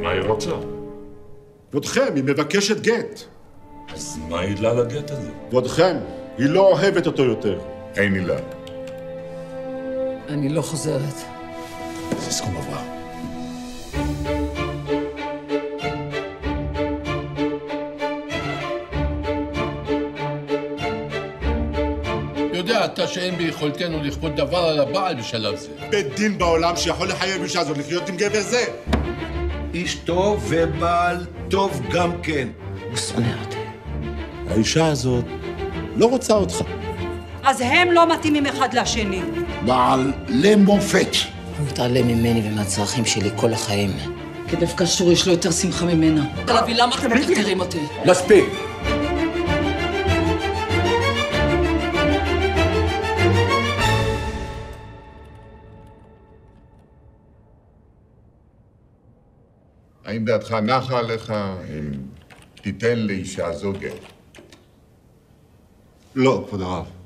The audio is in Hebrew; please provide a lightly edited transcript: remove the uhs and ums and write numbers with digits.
מה היא רוצה? כבודכם, היא מבקשת גט. אז מה העילה לגט הזה? כבודכם, היא לא אוהבת אותו יותר. אין עילה. אני לא חוזרת. זה סכום עבר. יודע אתה שאין ביכולתנו לכפות דבר על הבעל בשלב זה. בית דין בעולם שיכול לחייב אישה הזאת לחיות עם גבר זה. איש טוב ובעל טוב גם כן. הוא שונא אותי. האישה הזאת לא רוצה אותך. אז הם לא מתאימים אחד לשני. בעל למופת. הוא מתעלם ממני ומהצרכים שלי כל החיים. כי דווקא שור יש לו יותר שמחה ממנה. תלוי, למה אתם מטרטרים אותי? מספיק. האם דעתך נחה עליך אם תיתן לאישה זו גט? לא, כבוד הרב.